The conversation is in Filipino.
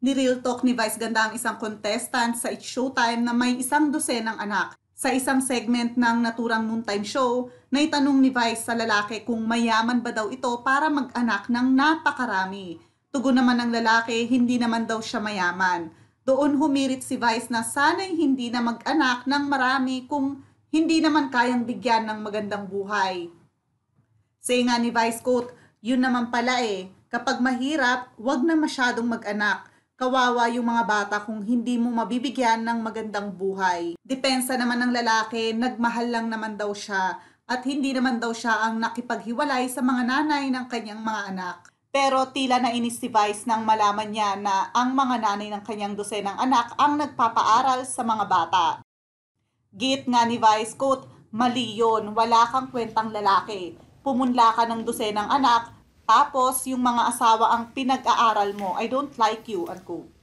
Ni-real talk ni Vice Ganda ang isang contestant sa It's Showtime na may isang dosenang anak. Sa isang segment ng naturang noontime show, naitanong ni Vice sa lalaki kung mayaman ba daw ito para mag-anak ng napakarami. Tugon naman ng lalaki, hindi naman daw siya mayaman. Doon humirit si Vice na sana'y hindi na mag-anak ng marami kung hindi naman kayang bigyan ng magandang buhay. Say nga ni Vice quote, yun naman pala kapag mahirap, wag na masyadong mag-anak. Kawawa yung mga bata kung hindi mo mabibigyan ng magandang buhay. Depensa naman ng lalaki, nagmahal lang naman daw siya at hindi naman daw siya ang nakipaghiwalay sa mga nanay ng kanyang mga anak. Pero tila nainis si Vice nang malaman niya na ang mga nanay ng kanyang dosenang anak ang nagpapaaral sa mga bata. Git nga ni Vice, quote, mali yun, wala kang kwentang lalaki. Pumunla ka ng dosenang anak, tapos yung mga asawa ang pinag-aaral mo. I don't like you, unquote.